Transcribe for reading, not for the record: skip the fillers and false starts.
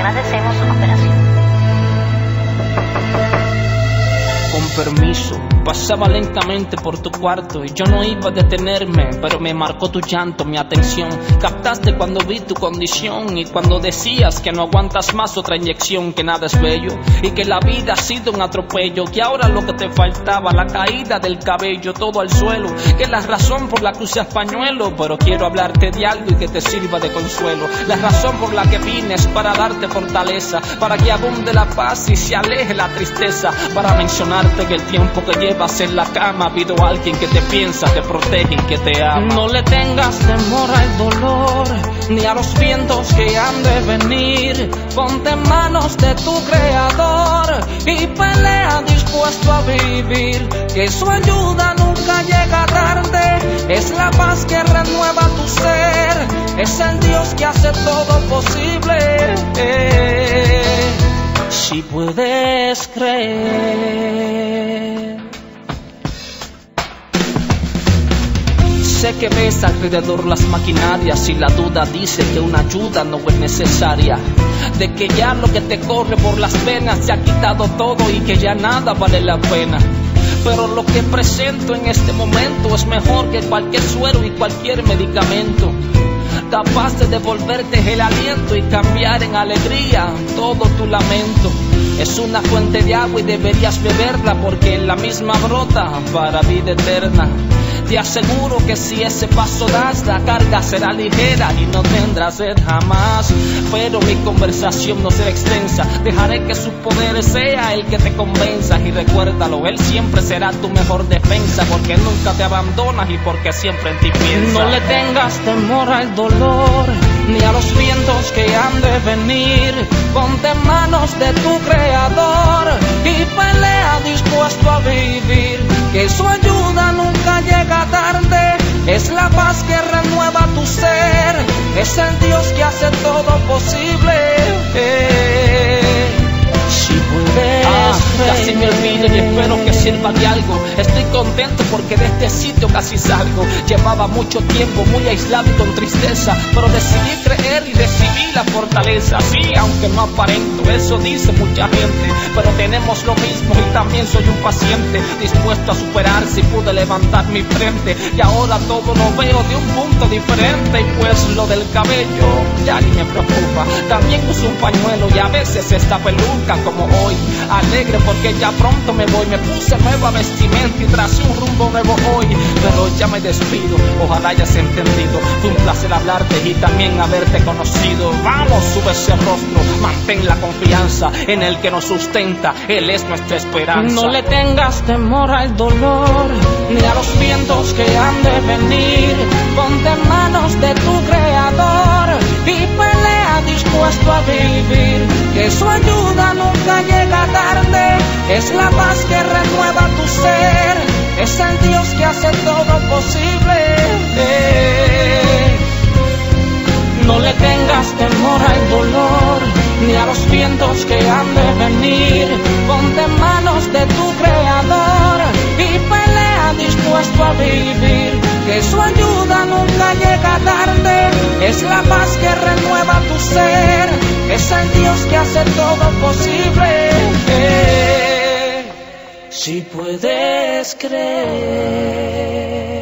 Agradecemos su cooperación. Con permiso, pasaba lentamente por tu cuarto y yo no iba a detenerme, pero me marcó tu llanto, mi atención. Captaste cuando vi tu condición y cuando decías que no aguantas más otra inyección, que nada es bello y que la vida ha sido un atropello, que ahora lo que te faltaba, la caída del cabello, todo al suelo, que es la razón por la que usas pañuelo. Pero quiero hablarte de algo y que te sirva de consuelo. La razón por la que vine es para darte fortaleza, para que abunde la paz y se aleje la tristeza, para mencionarte que el tiempo que llevas en la cama ha habido alguien que te piensa, te protege y que te ama. No le tengas temor al dolor, ni a los vientos que han de venir. Ponte en manos de tu creador y pelea dispuesto a vivir, que su ayuda nunca llega tarde. Es la paz que renueva tu ser, es el Dios que hace todo posible. Si puedes creer. Sé que ves alrededor las maquinarias y la duda dice que una ayuda no es necesaria, de que ya lo que te corre por las venas se ha quitado todo y que ya nada vale la pena. Pero lo que presento en este momento es mejor que cualquier suero y cualquier medicamento, capaz de devolverte el aliento y cambiar en alegría todo tu lamento. Es una fuente de agua y deberías beberla, porque en la misma brota para vida eterna. Te aseguro que si ese paso das, la carga será ligera y no tendrás sed jamás. Pero mi conversación no será extensa, dejaré que su poder sea el que te convenza. Y recuérdalo, él siempre será tu mejor defensa, porque nunca te abandonas y porque siempre en ti piensa. No le tengas temor al dolor, ni a los vientos que han de venir. Ponte en manos de tu creador y pelea dispuesto a vivir, que su ayuda nunca llega tarde. Es la paz que renueva tu ser, es el Dios que hace todo posible. Si puedes casi me olvido y espero que sirva de algo. Estoy contento porque de este sitio casi salgo. Llevaba mucho tiempo muy aislado y con tristeza, pero decidí creer y recibí la fortaleza. Sí, aunque no aparento, eso dice mucha gente, pero tenemos lo mismo y también soy un paciente, dispuesto a superar si pude levantar mi frente. Y ahora todo lo veo de un punto diferente. Y pues lo del cabello ya ni me preocupa, también uso un pañuelo y a veces esta peluca como hoy. Alegre porque ya pronto me voy, me puse nueva vestimenta y tracé un rumbo nuevo hoy. Pero ya me despido, ojalá hayas entendido. Fue un placer hablarte y también haberte conocido. Vamos, sube ese rostro, mantén la confianza en el que nos sustenta, él es nuestra esperanza. No le tengas temor al dolor, ni a los vientos que han de venir. Ponte en manos de tu creador y pelea dispuesto a vivir, que su ayuda nunca llega tarde. Es la paz que renueva tu ser, es el Dios que hace todo posible. No le tengas temor al dolor, ni a los vientos que han de venir. Ponte en manos de tu creador y pelea dispuesto a vivir, que su ayuda nunca llega tarde. Es la paz que renueva tu ser, es el Dios que hace todo posible. Si puedes creer.